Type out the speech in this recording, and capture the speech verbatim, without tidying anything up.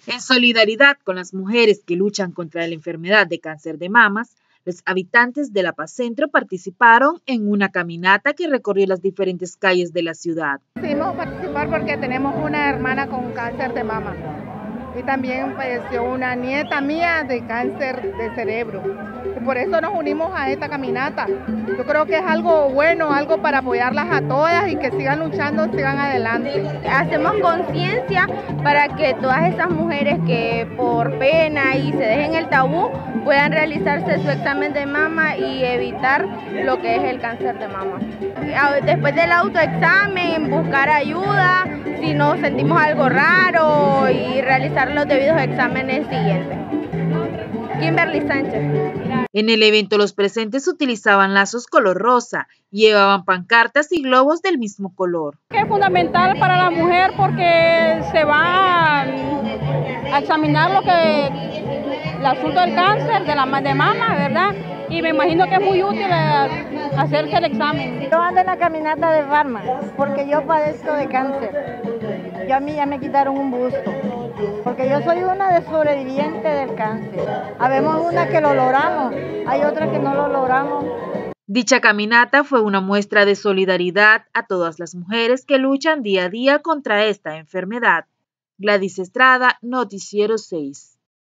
En solidaridad con las mujeres que luchan contra la enfermedad de cáncer de mamas, los habitantes de La Paz Centro participaron en una caminata que recorrió las diferentes calles de la ciudad. Decidimos participar porque tenemos una hermana con cáncer de mama y también falleció una nieta mía de cáncer de cerebro. Y por eso nos unimos a esta caminata. Yo creo que es algo bueno, algo para apoyarlas a todas y que sigan luchando, sigan adelante. Hacemos conciencia para que todas esas mujeres que por pena y se dejen el tabú puedan realizarse su examen de mama y evitar lo que es el cáncer de mama. Después del autoexamen, buscar ayuda si nos sentimos algo raro y realizar los debidos exámenes siguientes. Kimberly Sánchez. En el evento los presentes utilizaban lazos color rosa, llevaban pancartas y globos del mismo color. Es fundamental para la mujer porque se va a examinar lo que el asunto del cáncer de la de mama, ¿verdad? Y me imagino que es muy útil hacerse el examen. Yo ando en la caminata de Farma porque yo padezco de cáncer. Yo a mí ya me quitaron un busto, porque yo soy una de sobrevivientes del cáncer. Habemos una que lo logramos, hay otra que no lo logramos. Dicha caminata fue una muestra de solidaridad a todas las mujeres que luchan día a día contra esta enfermedad. Gladys Estrada, Noticiero seis.